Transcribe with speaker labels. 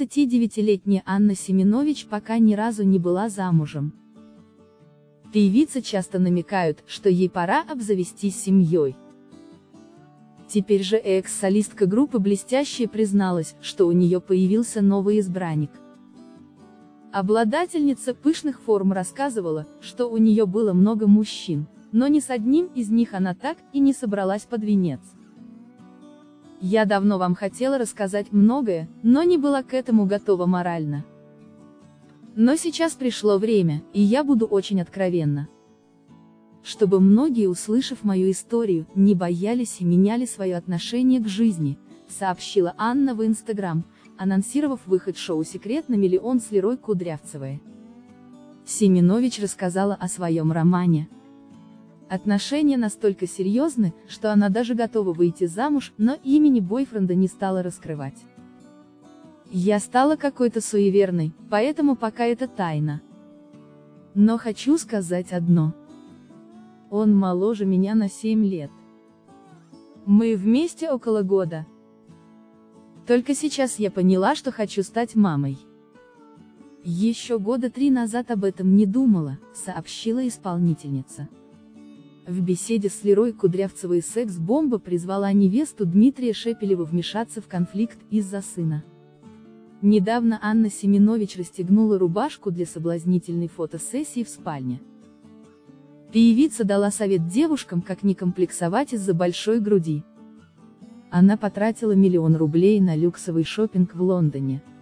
Speaker 1: 29-летняя Анна Семенович пока ни разу не была замужем. Певицы часто намекают, что ей пора обзавестись семьей. Теперь же экс-солистка группы «Блестящие» призналась, что у нее появился новый избранник. Обладательница пышных форм рассказывала, что у нее было много мужчин, но ни с одним из них она так и не собралась под венец. «Я давно вам хотела рассказать многое, но не была к этому готова морально. Но сейчас пришло время, и я буду очень откровенна. Чтобы многие, услышав мою историю, не боялись и меняли свое отношение к жизни», сообщила Анна в Инстаграм, анонсировав выход шоу «Секрет на миллион» с Лерой Кудрявцевой. Семенович рассказала о своем романе. Отношения настолько серьезны, что она даже готова выйти замуж, но имени бойфренда не стала раскрывать. «Я стала какой-то суеверной, поэтому пока это тайна. Но хочу сказать одно. Он моложе меня на 7 лет. Мы вместе около года. Только сейчас я поняла, что хочу стать мамой. Еще года 3 назад об этом не думала», сообщила исполнительница. В беседе с Лерой Кудрявцевой секс-бомба призвала невесту Дмитрия Шепелева вмешаться в конфликт из-за сына. Недавно Анна Семенович расстегнула рубашку для соблазнительной фотосессии в спальне. Певица дала совет девушкам, как не комплексовать из-за большой груди. Она потратила 1 000 000 рублей на люксовый шопинг в Лондоне.